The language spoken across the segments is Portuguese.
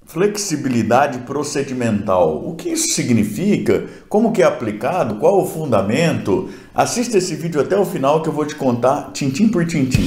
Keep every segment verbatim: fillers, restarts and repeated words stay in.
Flexibilidade procedimental. O que isso significa? Como que é aplicado? Qual o fundamento? Assista esse vídeo até o final que eu vou te contar tintim por tintim.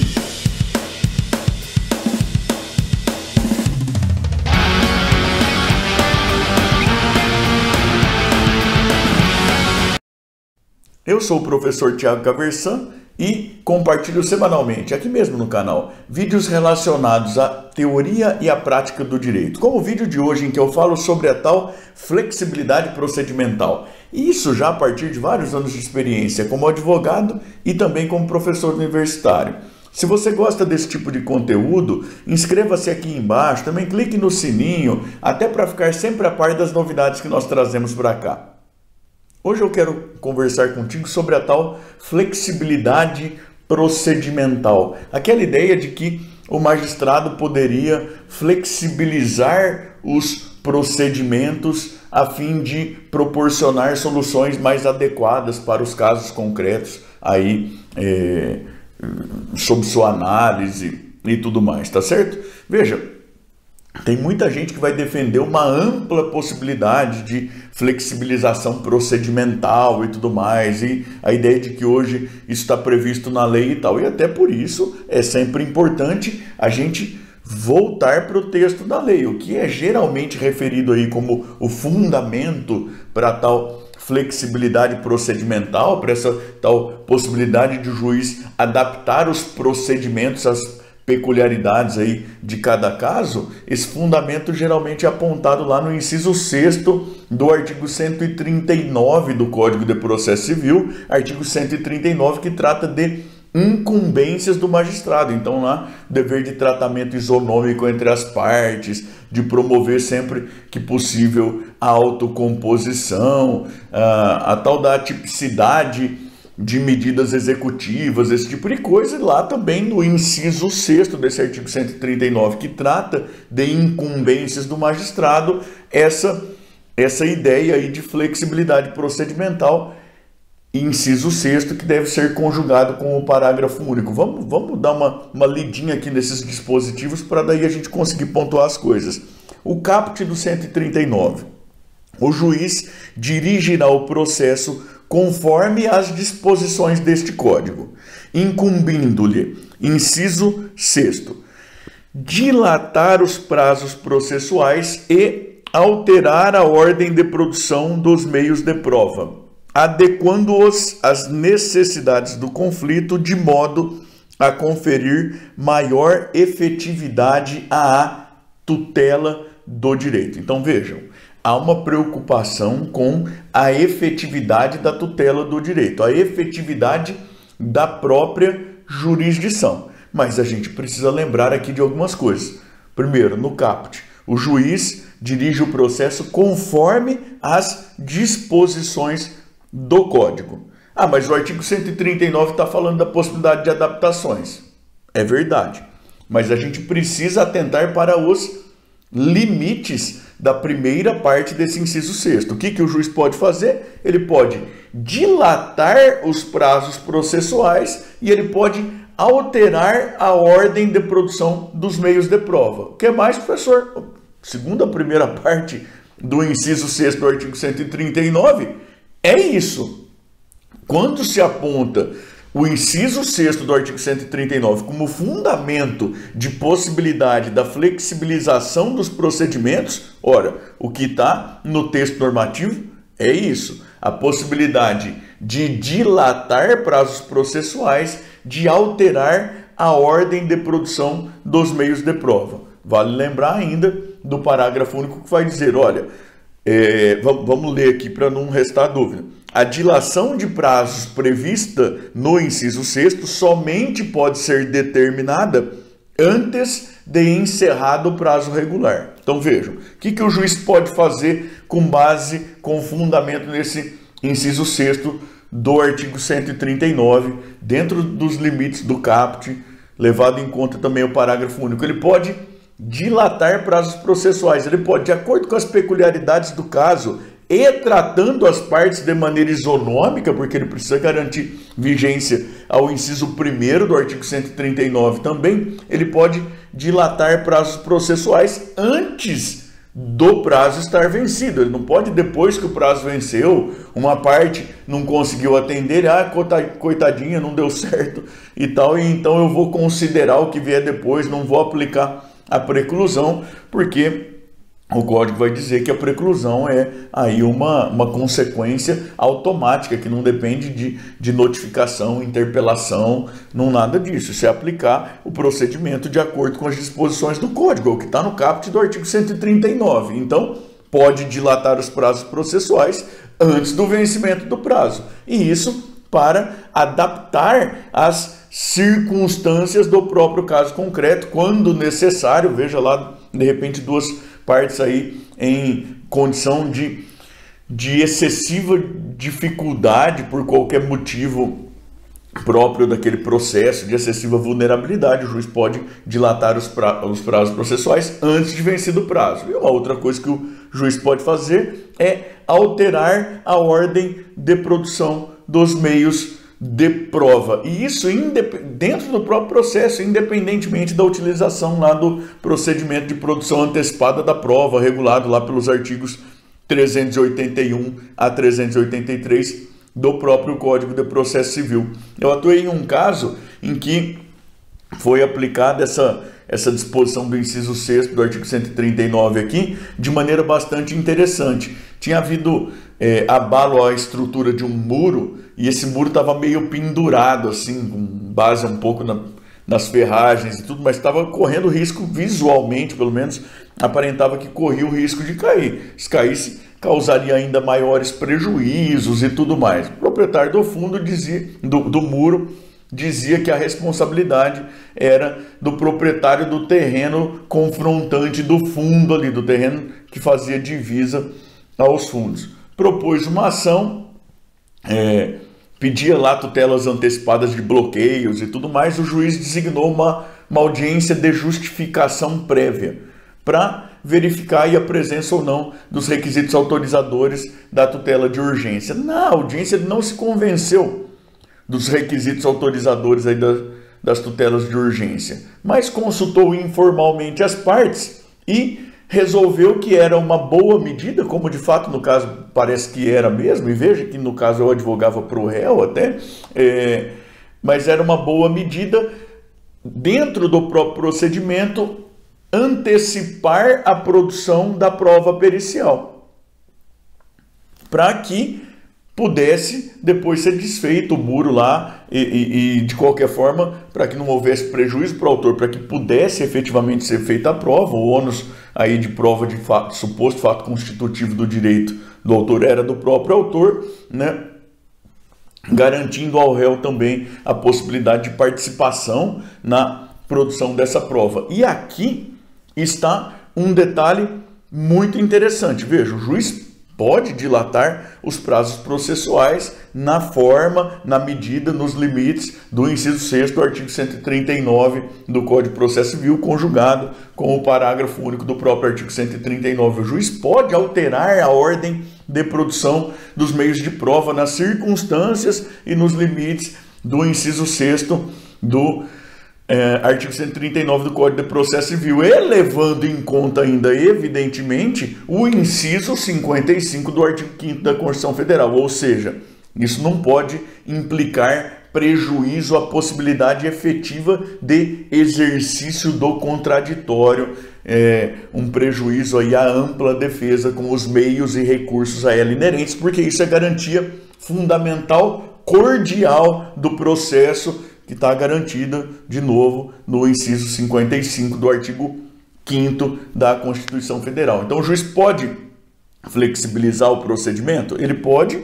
Eu sou o professor Thiago Caversan e compartilho semanalmente, aqui mesmo no canal, vídeos relacionados à teoria e à prática do direito, como o vídeo de hoje em que eu falo sobre a tal flexibilidade procedimental. E isso já a partir de vários anos de experiência como advogado e também como professor universitário. Se você gosta desse tipo de conteúdo, inscreva-se aqui embaixo, também clique no sininho, até para ficar sempre a par das novidades que nós trazemos para cá. Hoje eu quero conversar contigo sobre a tal flexibilidade procedimental. Aquela ideia de que o magistrado poderia flexibilizar os procedimentos a fim de proporcionar soluções mais adequadas para os casos concretos aí é, sob sua análise e tudo mais, tá certo? Veja, tem muita gente que vai defender uma ampla possibilidade de flexibilização procedimental e tudo mais, e a ideia de que hoje isso está previsto na lei e tal, e até por isso é sempre importante a gente voltar para o texto da lei, o que é geralmente referido aí como o fundamento para tal flexibilidade procedimental, para essa tal possibilidade de o juiz adaptar os procedimentos às peculiaridades aí de cada caso. Esse fundamento geralmente é apontado lá no inciso sexto do artigo cento e trinta e nove do Código de Processo Civil, artigo cento e trinta e nove, que trata de incumbências do magistrado. Então lá, dever de tratamento isonômico entre as partes, de promover sempre que possível a autocomposição, a, a tal da atipicidade de medidas executivas, esse tipo de coisa. E lá também no inciso sexto desse artigo cento e trinta e nove, que trata de incumbências do magistrado, essa, essa ideia aí de flexibilidade procedimental, inciso sexto, que deve ser conjugado com o parágrafo único. Vamos, vamos dar uma, uma lidinha aqui nesses dispositivos para daí a gente conseguir pontuar as coisas. O caput do cento e trinta e nove. O juiz dirigirá o processo conforme as disposições deste Código, incumbindo-lhe, inciso sexto, dilatar os prazos processuais e alterar a ordem de produção dos meios de prova, adequando-os às necessidades do conflito, de modo a conferir maior efetividade à tutela do direito. Então vejam, há uma preocupação com a efetividade da tutela do direito, a efetividade da própria jurisdição. Mas a gente precisa lembrar aqui de algumas coisas. Primeiro, no caput, o juiz dirige o processo conforme as disposições do Código. Ah, mas o artigo cento e trinta e nove está falando da possibilidade de adaptações. É verdade. Mas a gente precisa atentar para os limites da primeira parte desse inciso sexto. O que, que o juiz pode fazer? Ele pode dilatar os prazos processuais e ele pode alterar a ordem de produção dos meios de prova. O que mais, professor? Segundo a primeira parte do inciso sexto do artigo cento e trinta e nove, é isso. Quando se aponta o inciso sexto do artigo cento e trinta e nove como fundamento de possibilidade da flexibilização dos procedimentos, ora, o que está no texto normativo é isso, a possibilidade de dilatar prazos processuais, de alterar a ordem de produção dos meios de prova. Vale lembrar ainda do parágrafo único que vai dizer, olha, é, vamos, vamos ler aqui para não restar dúvida. A dilação de prazos prevista no inciso sexto somente pode ser determinada antes de encerrado o prazo regular. Então vejam, o que, que o juiz pode fazer com base, com fundamento nesse inciso sexto do artigo cento e trinta e nove, dentro dos limites do caput, levado em conta também o parágrafo único. Ele pode dilatar prazos processuais, ele pode, de acordo com as peculiaridades do caso, e tratando as partes de maneira isonômica, porque ele precisa garantir vigência ao inciso primeiro do artigo cento e trinta e nove também, ele pode dilatar prazos processuais antes do prazo estar vencido. Ele não pode, depois que o prazo venceu, uma parte não conseguiu atender, ah, coitadinha, não deu certo e tal, e então eu vou considerar o que vier depois, não vou aplicar a preclusão, porque o código vai dizer que a preclusão é aí uma, uma consequência automática, que não depende de, de notificação, interpelação, não nada disso. Isso é aplicar o procedimento de acordo com as disposições do código, é o que está no caput do artigo cento e trinta e nove. Então, pode dilatar os prazos processuais antes do vencimento do prazo. E isso para adaptar as circunstâncias do próprio caso concreto, quando necessário. Veja lá, de repente, duas partes aí em condição de, de excessiva dificuldade por qualquer motivo próprio daquele processo, de excessiva vulnerabilidade, o juiz pode dilatar os, pra, os prazos processuais antes de vencido o prazo. E uma outra coisa que o juiz pode fazer é alterar a ordem de produção dos meios de prova, e isso dentro do próprio processo, independentemente da utilização lá do procedimento de produção antecipada da prova, regulado lá pelos artigos trezentos e oitenta e um a trezentos e oitenta e três do próprio Código de Processo Civil. Eu atuei em um caso em que foi aplicada essa, essa disposição do inciso sexto do artigo cento e trinta e nove aqui, de maneira bastante interessante. Tinha havido é, abalo à estrutura de um muro, e esse muro estava meio pendurado, assim, com base um pouco na, nas ferragens e tudo, mas estava correndo risco, visualmente pelo menos, aparentava que corria o risco de cair. Se caísse, causaria ainda maiores prejuízos e tudo mais. O proprietário do fundo dizia, do, do muro, dizia que a responsabilidade era do proprietário do terreno confrontante do fundo ali, do terreno que fazia divisa aos fundos. Propôs uma ação, é, pedia lá tutelas antecipadas de bloqueios e tudo mais. O juiz designou uma, uma audiência de justificação prévia para verificar aí a presença ou não dos requisitos autorizadores da tutela de urgência. Na audiência ele não se convenceu dos requisitos autorizadores aí das, das tutelas de urgência, mas consultou informalmente as partes e resolveu que era uma boa medida, como de fato no caso parece que era mesmo, e veja que no caso eu advogava para o réu até, é, mas era uma boa medida dentro do próprio procedimento antecipar a produção da prova pericial, para que pudesse depois ser desfeito o muro lá e, e, e de qualquer forma, para que não houvesse prejuízo para o autor, para que pudesse efetivamente ser feita a prova. O ônus aí de prova de fato, suposto fato constitutivo do direito do autor era do próprio autor, né? Garantindo ao réu também a possibilidade de participação na produção dessa prova. E aqui está um detalhe muito interessante. Veja, o juiz pode dilatar os prazos processuais na forma, na medida, nos limites do inciso sexto do artigo cento e trinta e nove do Código de Processo Civil, conjugado com o parágrafo único do próprio artigo cento e trinta e nove. O juiz pode alterar a ordem de produção dos meios de prova nas circunstâncias e nos limites do inciso sexto do É, artigo cento e trinta e nove do Código de Processo Civil, e levando em conta ainda, evidentemente, o inciso cinquenta e cinco do artigo quinto da Constituição Federal, ou seja, isso não pode implicar prejuízo à possibilidade efetiva de exercício do contraditório, é, um prejuízo aí à ampla defesa com os meios e recursos a ela inerentes, porque isso é garantia fundamental, cordial do processo, que está garantida, de novo, no inciso cinquenta e cinco do artigo quinto da Constituição Federal. Então, o juiz pode flexibilizar o procedimento? Ele pode,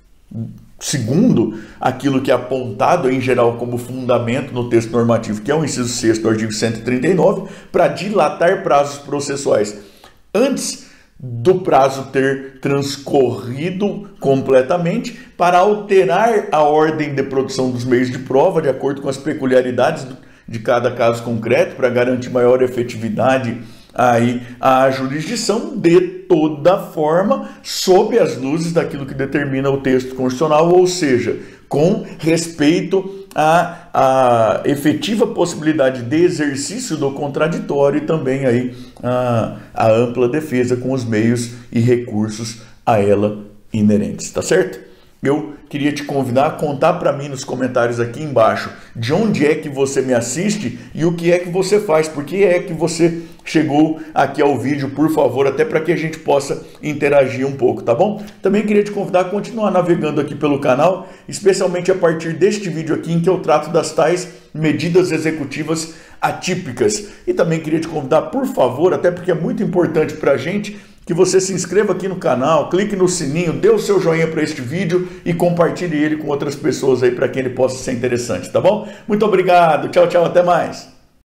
segundo aquilo que é apontado, em geral, como fundamento no texto normativo, que é o inciso sexto do artigo cento e trinta e nove, para dilatar prazos processuais antes do prazo ter transcorrido completamente, para alterar a ordem de produção dos meios de prova de acordo com as peculiaridades de cada caso concreto, para garantir maior efetividade aí à jurisdição, de toda forma, sob as luzes daquilo que determina o texto constitucional, ou seja, com respeito a a efetiva possibilidade de exercício do contraditório e também aí a, a ampla defesa com os meios e recursos a ela inerentes, tá certo? Eu queria te convidar a contar para mim nos comentários aqui embaixo de onde é que você me assiste e o que é que você faz, por que é que você chegou aqui ao vídeo, por favor, até para que a gente possa interagir um pouco, tá bom? Também queria te convidar a continuar navegando aqui pelo canal, especialmente a partir deste vídeo aqui em que eu trato das tais medidas executivas atípicas. E também queria te convidar, por favor, até porque é muito importante para a gente, que você se inscreva aqui no canal, clique no sininho, dê o seu joinha para este vídeo e compartilhe ele com outras pessoas aí para que ele possa ser interessante, tá bom? Muito obrigado, tchau, tchau, até mais!